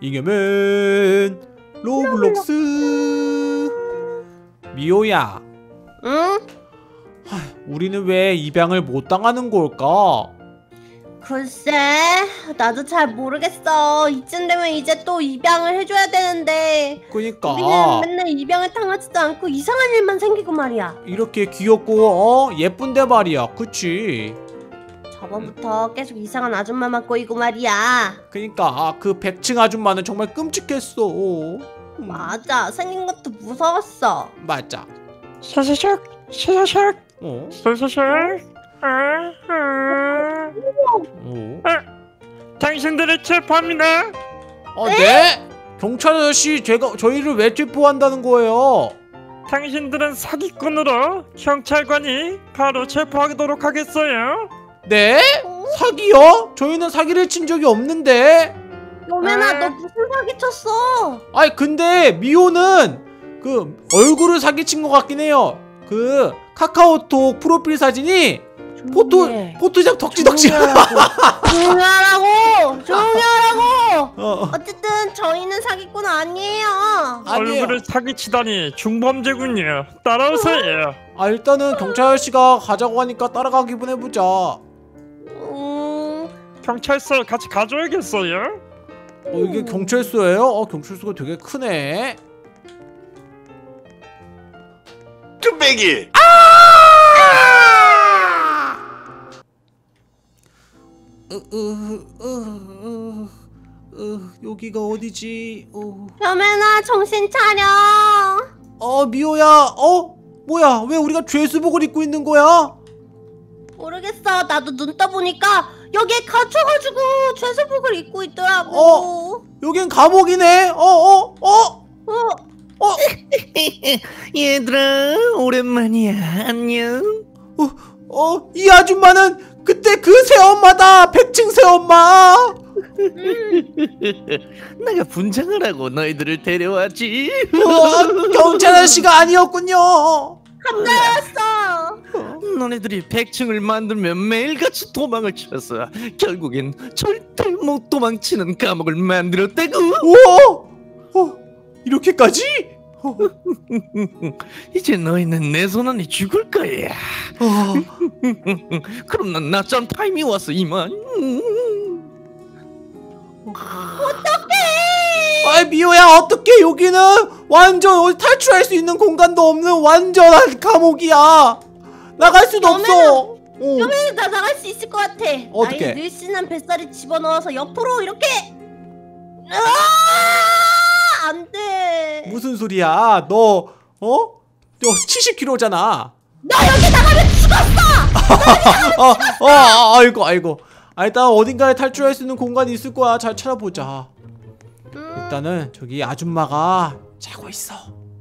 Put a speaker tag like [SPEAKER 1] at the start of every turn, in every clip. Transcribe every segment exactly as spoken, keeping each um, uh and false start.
[SPEAKER 1] 이겨면 로블록스. 미호야.
[SPEAKER 2] 응?
[SPEAKER 1] 하, 우리는 왜 입양을 못 당하는 걸까?
[SPEAKER 2] 글쎄, 나도 잘 모르겠어. 이쯤 되면 이제 또 입양을 해줘야 되는데
[SPEAKER 1] 그니까
[SPEAKER 2] 우리는 맨날 입양을 당하지도 않고 이상한 일만 생기고 말이야.
[SPEAKER 1] 이렇게 귀엽고 어 예쁜데 말이야. 그치?
[SPEAKER 2] 저번부터 계속 이상한 아줌마만 꼬이고 말이야.
[SPEAKER 1] 그니까 그 백층 아줌마는 정말 끔찍했어. 음,
[SPEAKER 2] 맞아, 생긴 것도 무서웠어.
[SPEAKER 1] 맞아.
[SPEAKER 3] 샤샤샥 샤샤샥
[SPEAKER 1] 어?
[SPEAKER 3] 샤샤샥.
[SPEAKER 1] 어?
[SPEAKER 3] 당신들을 체포합니다.
[SPEAKER 1] 아, 네? 경찰 아저씨, 제가 저희를 왜 체포한다는 거예요?
[SPEAKER 3] 당신들은 사기꾼으로 경찰관이 바로 체포하도록 하겠어요.
[SPEAKER 1] 네? 사기요? 저희는 사기를 친 적이 없는데.
[SPEAKER 2] 요맨아,
[SPEAKER 3] 아.
[SPEAKER 2] 너 무슨 사기 쳤어?
[SPEAKER 1] 아니 근데 미호는 그 얼굴을 사기친 것 같긴 해요. 그 카카오톡 프로필 사진이 포토
[SPEAKER 2] 조용히 해.
[SPEAKER 1] 포토샵 덕지덕지.
[SPEAKER 2] 조용히 하라고! 조용히 하라고!
[SPEAKER 1] 어, 어.
[SPEAKER 2] 어쨌든 저희는 사기꾼 아니에요.
[SPEAKER 1] 아니에요.
[SPEAKER 3] 얼굴을 사기치다니 중범죄군요. 따라오세요.
[SPEAKER 1] 아 일단은 경찰 아저씨가 가자고 하니까 따라가기만 해보자.
[SPEAKER 2] 음...
[SPEAKER 3] 경찰서 같이 가줘야겠어요.
[SPEAKER 1] 어 이게 경찰서예요? 어 경찰서가 되게 크네.
[SPEAKER 4] 뚝배기.
[SPEAKER 1] 으, 으, 으, 으, 으, 여기가 어디지? 어,
[SPEAKER 2] 요맨아, 정신 차려.
[SPEAKER 1] 어 미호야. 어 뭐야? 왜 우리가 죄수복을 입고 있는 거야?
[SPEAKER 2] 모르겠어. 나도 눈 떠보니까 여기에 갇혀가지고 죄수복을 입고 있더라고.
[SPEAKER 1] 어? 여긴 감옥이네. 어 어 어.
[SPEAKER 2] 어?
[SPEAKER 1] 어?
[SPEAKER 5] 얘들아 오랜만이야. 안녕.
[SPEAKER 1] 어, 어, 이 아줌마는 그때 그 새엄마다. 백층 새엄마.
[SPEAKER 5] 내가 분장을 하고 너희들을 데려왔지.
[SPEAKER 1] 어, 경찰 아저씨가 아니었군요.
[SPEAKER 2] 감자였어.
[SPEAKER 5] 너네들이 백층을 만들면 매일같이 도망을 쳐서 결국엔 절대 못 도망치는 감옥을 만들었다고.
[SPEAKER 1] 오, 어, 이렇게까지? 어,
[SPEAKER 5] 이제 너희는 내 손 안에 죽을 거야.
[SPEAKER 1] 어,
[SPEAKER 5] 그럼 난 낮잠 타임이 왔어 이만.
[SPEAKER 1] 아이 미호야, 어떡해. 여기는 완전 어디 탈출할 수 있는 공간도 없는 완전한 감옥이야. 나갈 수도 없어. 어.
[SPEAKER 2] 요맨아, 나 나갈 수 있을 것 같아.
[SPEAKER 1] 어떡해?
[SPEAKER 2] 나의 늘씬한 뱃살을 집어넣어서 옆으로 이렇게. 아! 안 돼.
[SPEAKER 1] 무슨 소리야? 너 어? 너 칠십 킬로그램잖아.
[SPEAKER 2] 너 여기 나가면 죽었어.
[SPEAKER 1] 어, 어, 아, 아이고, 아이고. 아, 일단 어딘가에 탈출할 수 있는 공간이 있을 거야. 잘 찾아보자.
[SPEAKER 2] 음,
[SPEAKER 1] 일단은 저기 아줌마가 자고 있어.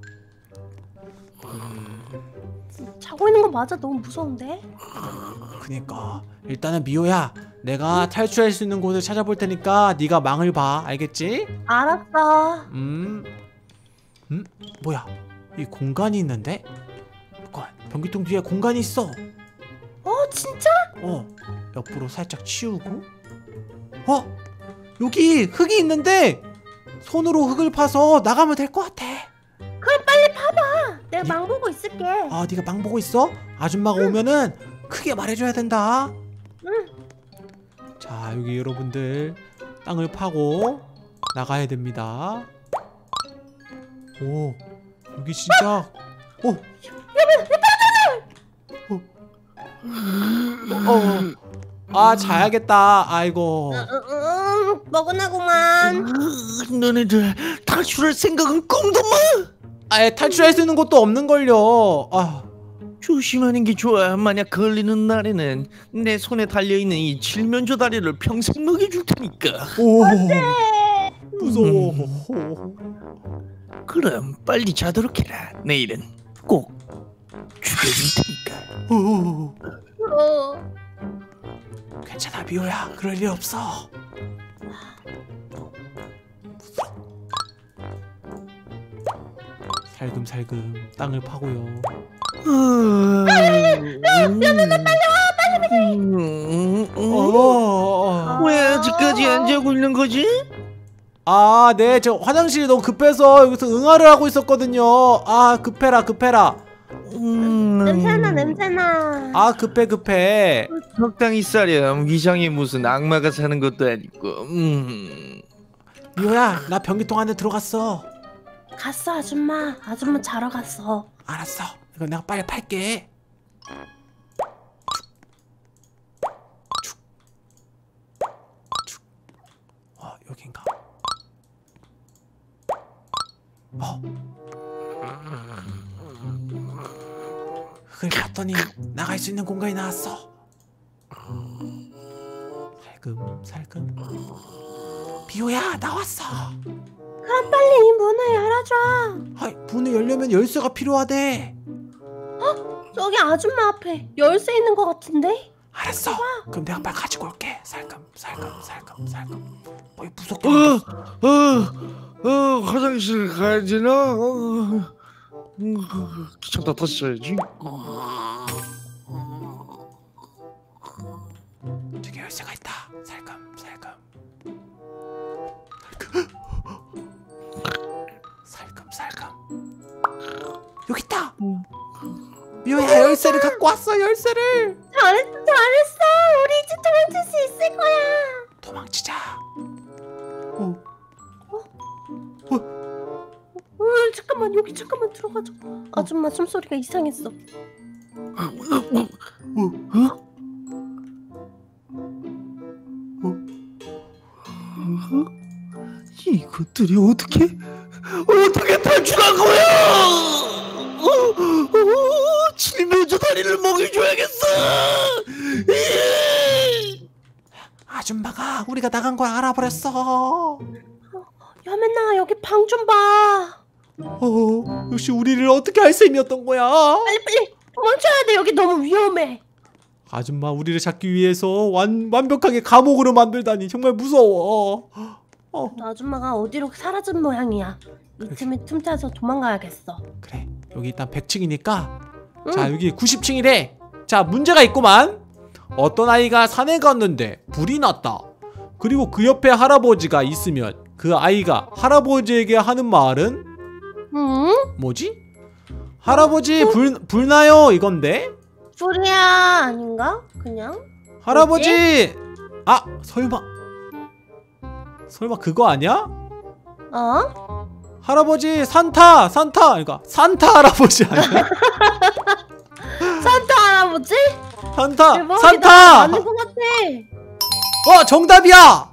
[SPEAKER 2] 자고 있는 거 맞아? 너무 무서운데?
[SPEAKER 1] 그니까 일단은 미호야, 내가 탈출할 수 있는 곳을 찾아볼 테니까 네가 망을 봐. 알겠지?
[SPEAKER 2] 알았어.
[SPEAKER 1] 음, 음, 뭐야? 이 공간이 있는데? 잠깐, 변기통 뒤에 공간이 있어.
[SPEAKER 2] 어, 진짜?
[SPEAKER 1] 어, 옆으로 살짝 치우고. 어, 여기 흙이 있는데 손으로 흙을 파서 나가면 될 것 같아.
[SPEAKER 2] 그럼 빨리 파봐. 내가 망 보고 있을게.
[SPEAKER 1] 아, 네가 망 보고 있어? 아줌마가 오면은 크게 말해줘야 된다.
[SPEAKER 2] 응.
[SPEAKER 1] 자, 여기 여러분들 땅을 파고 나가야 됩니다. 오, 여기 진짜. 오, 어, 어, 어. 아, 자야겠다. 아이고.
[SPEAKER 2] 응, 응, 먹으나구만.
[SPEAKER 5] 너네들 탈출할 생각은 꿈도 마.
[SPEAKER 1] 아, 탈출할 수 있는 곳도 없는걸요. 아,
[SPEAKER 5] 조심하는 게 좋아. 만약 걸리는 날에는 내 손에 달려있는 이 칠면조 다리를 평생 먹여줄 테니까.
[SPEAKER 1] 오, 무서워.
[SPEAKER 5] 그럼 빨리 자도록 해라. 내일은 꼭 죽여줄 테니까.
[SPEAKER 1] 오,
[SPEAKER 2] 어.
[SPEAKER 1] 괜찮아, 미호야. 그럴 일 없어. 살금살금 땅을 파고요. 어,
[SPEAKER 5] 왜 아직까지 안 자고 있는 거지?
[SPEAKER 1] 아, 네, 저 화장실이 너무 급해서 여기서 응아를 하고 있었거든요. 아, 급해라, 급해라.
[SPEAKER 5] 음...
[SPEAKER 2] 냄새나 냄새나.
[SPEAKER 1] 아, 급해, 급해.
[SPEAKER 5] 적당히 싸렴. 위장에 무슨 악마가 사는 것도 아니고. 음...
[SPEAKER 1] 미호야, 나 변기통 안에 들어갔어.
[SPEAKER 2] 갔어 아줌마. 아줌마 자러 갔어.
[SPEAKER 1] 알았어. 이거 내가 빨리 팔게. 어, 여긴가? 어. 그걸 봤더니 나갈 수 있는 공간이 나왔어. 살금살금. 비호야, 나왔어.
[SPEAKER 2] 그럼 빨리 이 문을 열어줘.
[SPEAKER 1] 아이, 문을 열려면 열쇠가 필요하대.
[SPEAKER 2] 저기 아줌마 앞에 열쇠 있는 것 같은데?
[SPEAKER 1] 알았어. 그럼 내가 빨리 가지고 올게. 살금살금살금살금. 뭐 무섭게.
[SPEAKER 5] 어, 어, 어, 화장실 가야 되나? 어, 음, 귀찮다. 다시 자야지.
[SPEAKER 1] 저기 열쇠가 있다. 살금살금. 살금살금. 여기 있다. 미호야, 열쇠를 갖고 왔어. 열쇠를.
[SPEAKER 2] 잘했어 잘했어. 우리 이제 도망칠 수 있을 거야.
[SPEAKER 1] 도망치자. 어. 어.
[SPEAKER 2] 어, 잠깐만 여기 잠깐만 들어가자. 아줌마 숨소리가 이상했어.
[SPEAKER 5] 이것들이 어떻게 어떻게 탈출한 거야? 어, 어, 칠면조 다리를 먹여줘야겠어. 이!
[SPEAKER 1] 아줌마가 우리가 나간 걸 알아버렸어.
[SPEAKER 2] 여맨아 여기 방 좀 봐.
[SPEAKER 1] 어, 역시 우리를 어떻게 할 셈이었던 거야.
[SPEAKER 2] 빨리 빨리 도망쳐야 돼. 여기 너무 위험해.
[SPEAKER 1] 아줌마, 우리를 잡기 위해서 완, 완벽하게 감옥으로 만들다니 정말 무서워. 어.
[SPEAKER 2] 아줌마가 어디로 사라진 모양이야. 이쯤에 틈타서 도망가야겠어.
[SPEAKER 1] 그래, 여기 일단 백 층이니까
[SPEAKER 2] 응.
[SPEAKER 1] 자, 여기 구십 층이래. 자, 문제가 있구만. 어떤 아이가 산에 갔는데 불이 났다. 그리고 그 옆에 할아버지가 있으면 그 아이가 할아버지에게 하는 말은
[SPEAKER 2] 응?
[SPEAKER 1] 뭐지? 할아버지 불, 불 나요 이건데?
[SPEAKER 2] 불이야 아닌가? 그냥?
[SPEAKER 1] 할아버지! 아! 설마 설마 그거 아니야?
[SPEAKER 2] 어?
[SPEAKER 1] 할아버지 산타! 산타! 그러니까 산타 할아버지 아니야?
[SPEAKER 2] 산타 할아버지?
[SPEAKER 1] 산타!
[SPEAKER 2] 대박이다.
[SPEAKER 1] 산타!
[SPEAKER 2] 맞는 것 같아.
[SPEAKER 1] 어! 정답이야!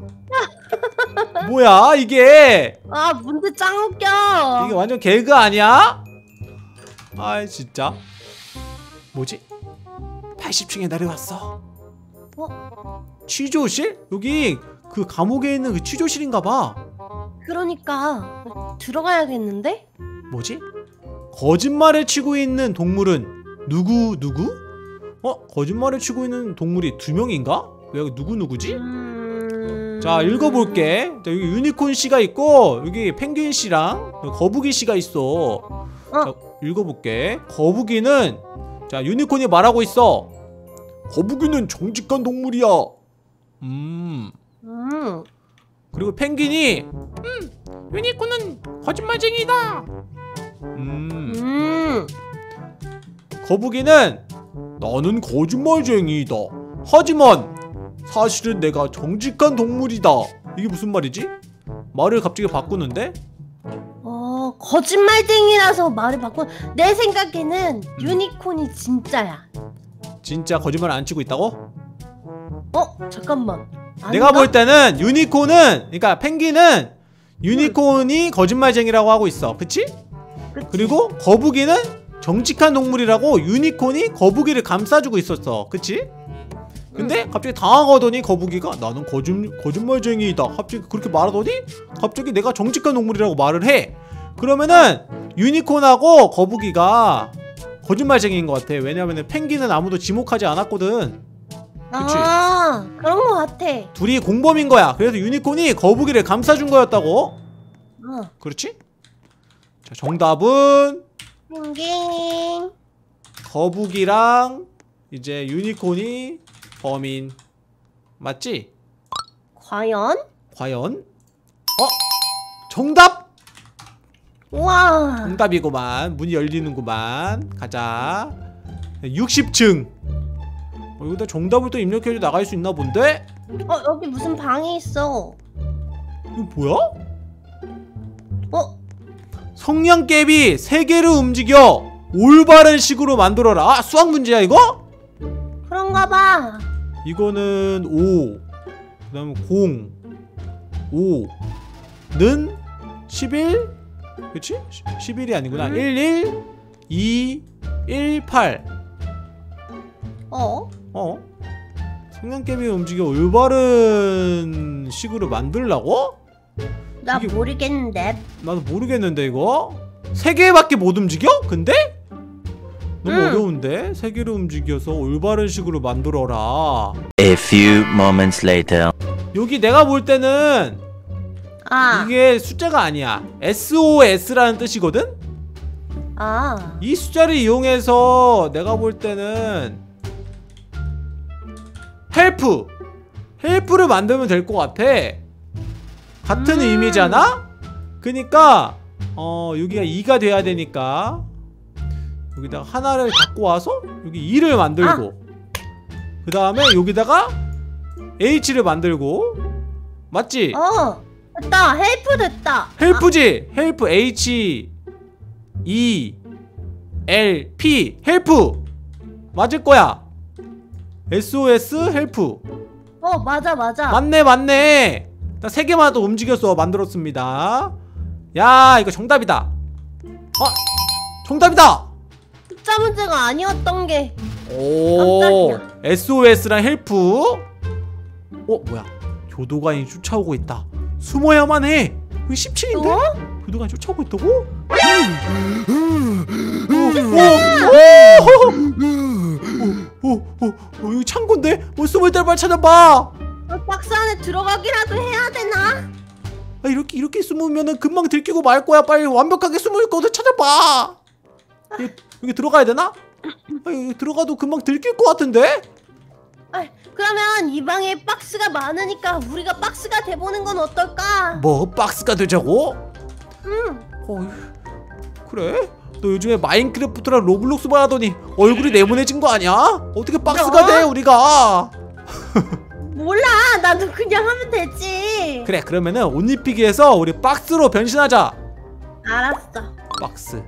[SPEAKER 1] 뭐야 이게?
[SPEAKER 2] 아 문제 짱 웃겨.
[SPEAKER 1] 이게 완전 개그 아니야? 아이 진짜 뭐지? 팔십 층에 내려왔어.
[SPEAKER 2] 어?
[SPEAKER 1] 취조실? 여기 그 감옥에 있는 그 취조실인가봐.
[SPEAKER 2] 그러니까 들어가야겠는데?
[SPEAKER 1] 뭐지? 거짓말을 치고 있는 동물은 누구 누구? 어? 거짓말을 치고 있는 동물이 두 명인가? 여기 누구 누구지?
[SPEAKER 2] 음...
[SPEAKER 1] 자, 읽어볼게. 자, 여기 유니콘 씨가 있고 여기 펭귄 씨랑 거북이 씨가 있어.
[SPEAKER 2] 어.
[SPEAKER 1] 자, 읽어볼게. 거북이는 자, 유니콘이 말하고 있어. 거북이는 정직한 동물이야. 음.
[SPEAKER 2] 음.
[SPEAKER 1] 그리고 펭귄이 음, 유니콘은 거짓말쟁이다. 음.
[SPEAKER 2] 음.
[SPEAKER 1] 거북이는 나는 거짓말쟁이다. 하지만 사실은 내가 정직한 동물이다. 이게 무슨 말이지? 말을 갑자기 바꾸는데?
[SPEAKER 2] 어 거짓말쟁이라서 말을 바꿔. 내 생각에는 유니콘이 진짜야.
[SPEAKER 1] 진짜 거짓말 안 치고 있다고?
[SPEAKER 2] 어 잠깐만. 아닌가?
[SPEAKER 1] 내가 볼 때는 유니콘은, 그러니까 펭귄은 유니콘이 거짓말쟁이라고 하고 있어. 그치?
[SPEAKER 2] 그치?
[SPEAKER 1] 그리고 거북이는 정직한 동물이라고 유니콘이 거북이를 감싸주고 있었어. 그치? 근데 갑자기 당황하더니 거북이가 나는 거짓, 거짓말쟁이다 갑자기 그렇게 말하더니 갑자기 내가 정직한 동물이라고 말을 해. 그러면은 유니콘하고 거북이가 거짓말쟁이인 것 같아. 왜냐면은 펭귄은 아무도 지목하지 않았거든. 그치?
[SPEAKER 2] 아 그런 것 같아.
[SPEAKER 1] 둘이 공범인 거야. 그래서 유니콘이 거북이를 감싸준 거였다고.
[SPEAKER 2] 어.
[SPEAKER 1] 그렇지? 자, 정답은
[SPEAKER 2] 펭귄.
[SPEAKER 1] 거북이랑 이제 유니콘이 범인 맞지?
[SPEAKER 2] 과연?
[SPEAKER 1] 과연? 어? 정답!
[SPEAKER 2] 우와.
[SPEAKER 1] 정답이구만. 문이 열리는구만. 가자. 육십 층. 어, 여기다 정답을 또 입력해서 나갈 수 있나 본데?
[SPEAKER 2] 어, 여기 무슨 방이 있어.
[SPEAKER 1] 이거 뭐야?
[SPEAKER 2] 어?
[SPEAKER 1] 성냥개비 세 개를 움직여 올바른 식으로 만들어라. 아, 수학 문제야 이거?
[SPEAKER 2] 그런가 봐.
[SPEAKER 1] 이거는 오, 그 다음에 공, 오는 십일, 그치? 십일이 아니구나.
[SPEAKER 2] 음.
[SPEAKER 1] 일일, 이, 일, 팔.
[SPEAKER 2] 어?
[SPEAKER 1] 어? 성냥개비 움직여 올바른 식으로 만들라고?
[SPEAKER 2] 나
[SPEAKER 1] 이게-
[SPEAKER 2] 모르겠는데.
[SPEAKER 1] 나도 모르겠는데 이거? 세 개밖에 못 움직여? 근데? 너무
[SPEAKER 2] 응.
[SPEAKER 1] 어려운데? 세 개를 움직여서 올바른 식으로 만들어라.
[SPEAKER 6] A few moments later.
[SPEAKER 1] 여기 내가 볼 때는
[SPEAKER 2] 아.
[SPEAKER 1] 이게 숫자가 아니야. 에스오에스라는 뜻이거든?
[SPEAKER 2] 아.
[SPEAKER 1] 이 숫자를 이용해서 내가 볼 때는 헬프! 헬프를 만들면 될 것 같아. 같은
[SPEAKER 2] 음.
[SPEAKER 1] 의미잖아? 그니까 어 여기가 이가 돼야 되니까 여기다가 하나를 갖고 와서 여기 이를 만들고 그 다음에 여기다가 H를 만들고 맞지?
[SPEAKER 2] 어. 됐다. 헬프 됐다.
[SPEAKER 1] 헬프지? 헬프 H E L P 헬프 맞을 거야. 에스오에스 헬프
[SPEAKER 2] 어, 맞아 맞아.
[SPEAKER 1] 맞네 맞네. 나 세 개만 더 움직였어. 만들었습니다. 야 이거 정답이다. 어? 정답이다.
[SPEAKER 2] 숫자 문제가 아니었던 게.
[SPEAKER 1] 오
[SPEAKER 2] 깜짝이야.
[SPEAKER 1] 에스오에스랑 헬프. 어 뭐야 교도관이 쫓아오고 있다. 숨어야만 해. 여기 십 층인데?
[SPEAKER 2] 어?
[SPEAKER 1] 교도관이 쫓아오고 있다고? 오오오오오오 여기 창고인데? 뭐 숨을 때 빨리 찾아봐.
[SPEAKER 2] 어, 박스 안에 들어가기라도 해야 되나?
[SPEAKER 1] 아, 이렇게 이렇게 숨으면은 금방 들키고 말 거야. 빨리 완벽하게 숨을 곳을 찾아봐. 여기, 여기 들어가야 되나? 아, 여기 들어가도 금방 들킬 것 같은데?
[SPEAKER 2] 아, 그러면 이 방에 박스가 많으니까 우리가 박스가 돼보는 건 어떨까?
[SPEAKER 1] 뭐 박스가 되자고?
[SPEAKER 2] 응.
[SPEAKER 1] 어, 그래? 너 요즘에 마인크래프트랑 로블록스만 하더니 얼굴이 네모내진 거 아니야? 어떻게 박스가
[SPEAKER 2] 너?
[SPEAKER 1] 돼 우리가?
[SPEAKER 2] 몰라. 나도 그냥 하면 되지.
[SPEAKER 1] 그래 그러면은 옷 입히기 해서 우리 박스로 변신하자.
[SPEAKER 2] 알았어.
[SPEAKER 1] 박스.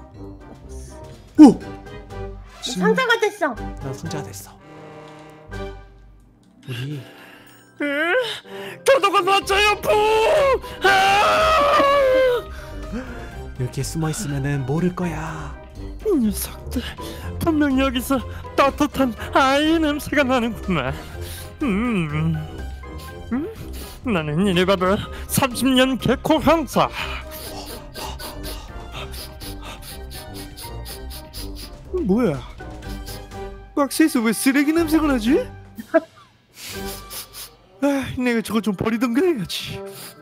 [SPEAKER 1] 오!
[SPEAKER 2] 상자가 됐어.
[SPEAKER 1] 나 상자가 됐어. 우리
[SPEAKER 3] 교도관 왔어요. 푸!
[SPEAKER 1] 이렇게 숨어 있으면은 모를 거야.
[SPEAKER 3] 이 녀석들 분명 여기서 따뜻한 아이 냄새가 나는구나. 음, 음? 나는 이래 봐도 삼십 년 개코 형사.
[SPEAKER 5] 뭐야? 박스에서 왜 쓰레기 냄새가 나지? 아, 내가 저거 좀 버리던가 해야지.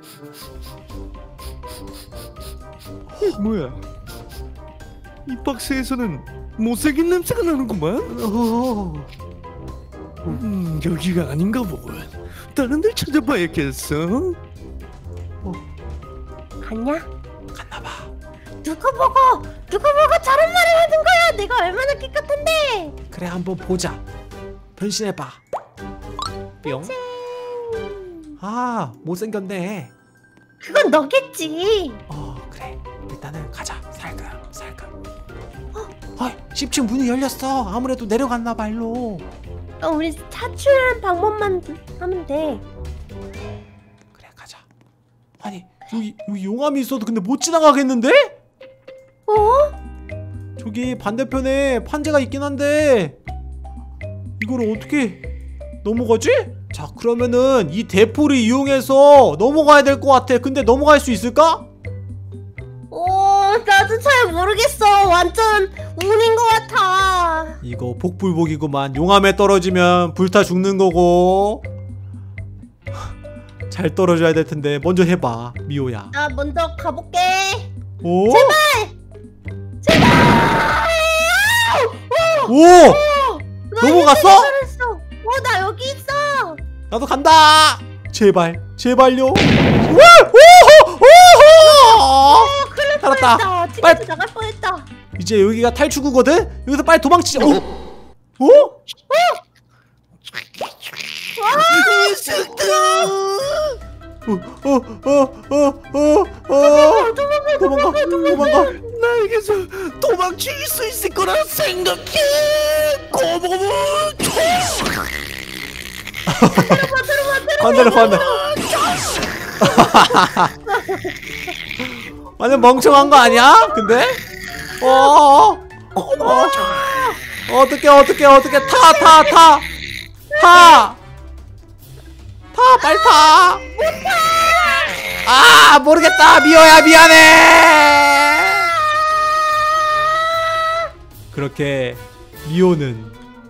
[SPEAKER 5] 이 뭐야? 이 박스에서는 못생긴 냄새가 나는구만.
[SPEAKER 1] 오.
[SPEAKER 5] 음, 여기가 아닌가 보군. 다른 데 찾아봐야겠어.
[SPEAKER 2] 갔냐?
[SPEAKER 1] 갔나봐.
[SPEAKER 2] 누구 보고 누구 보고 저런 말을 하는 거야? 내가 얼마나 깨끗한데?
[SPEAKER 1] 그래 한번 보자. 변신해봐. 뿅. 아 못생겼네.
[SPEAKER 2] 그건 너겠지.
[SPEAKER 1] 어 그래 일단은 가자. 살금 살금. 어, 십 층 문이 열렸어. 아무래도 내려갔나봐 일로.
[SPEAKER 2] 어, 우리 탈출하는 방법만 하면 돼.
[SPEAKER 1] 그래 가자. 아니 여기, 여기 용암이 있어도 근데 못 지나가겠는데?
[SPEAKER 2] 어?
[SPEAKER 1] 저기 반대편에 판재가 있긴 한데 이걸 어떻게 넘어가지? 자 그러면은 이 대포를 이용해서 넘어가야 될 것 같아. 근데 넘어갈 수 있을까?
[SPEAKER 2] 어, 나도 잘 모르겠어. 완전 운인 것 같아.
[SPEAKER 1] 이거 복불복이구만. 용암에 떨어지면 불타 죽는 거고. 잘 떨어져야 될 텐데 먼저 해봐 미호야.
[SPEAKER 2] 나 먼저 가볼게.
[SPEAKER 1] 오?
[SPEAKER 2] 제발! 제발!
[SPEAKER 1] 오!
[SPEAKER 2] 나
[SPEAKER 1] 넘어갔어?
[SPEAKER 2] 이렇게 잘했어. 어, 나 여기 있어.
[SPEAKER 1] 나도 간다. 제발 제발요. 오! 오호! 오호! 나갔다.
[SPEAKER 2] 뻔했다.
[SPEAKER 1] 빨리.
[SPEAKER 2] 티켓 나갈 뻔했다.
[SPEAKER 1] 이제 여기가 탈출구거든. 여기서 빨리 도망치자. 어? 어? 어어어어어어어 도망가 도망가.
[SPEAKER 5] 나에게서 도망칠 수 있을 거라 생각해. 고모모.
[SPEAKER 1] 반대로 반대. 완전 멍청한 거 아니야? 근데? 어? 어? 어? 어떻게 어떻게 어떻게 타 타 타 타 타 빨리 타. 아 모르겠다. 미호야 미안해. 그렇게 미호는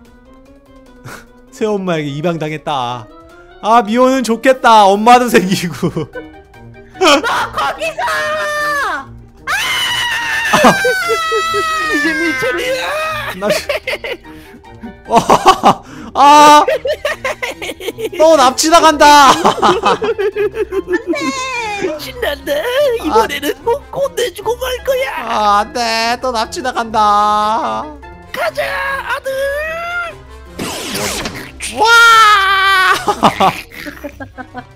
[SPEAKER 1] 새엄마에게 입양당했다. 아 미호는 좋겠다. 엄마도 생기고.
[SPEAKER 2] 거기서.
[SPEAKER 5] 이제 네 차례야.
[SPEAKER 1] 나... 아, 또 납치다 간다.
[SPEAKER 5] 신난다. 이번에는 꼭 혼내주고 말 거야.
[SPEAKER 1] 아, 안돼. 또 납치다 간다.
[SPEAKER 5] 가자 아들.
[SPEAKER 1] 와!